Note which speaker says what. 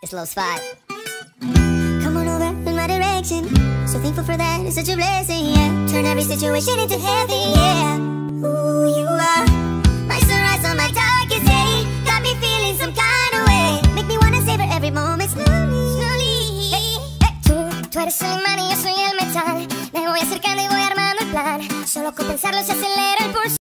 Speaker 1: It's Low Spot. Come on over in my direction. So thankful for that, it's such a blessing, yeah. Turn every situation into heaven, yeah. Ooh, you are my sunrise on my darkest day. Got me feeling some kind of way. Make me wanna savor every moment slowly, slowly. Tú eres el imán y yo soy el metal. Me voy acercando y voy armando el plan. Solo con pensarlo se acelera el pulso.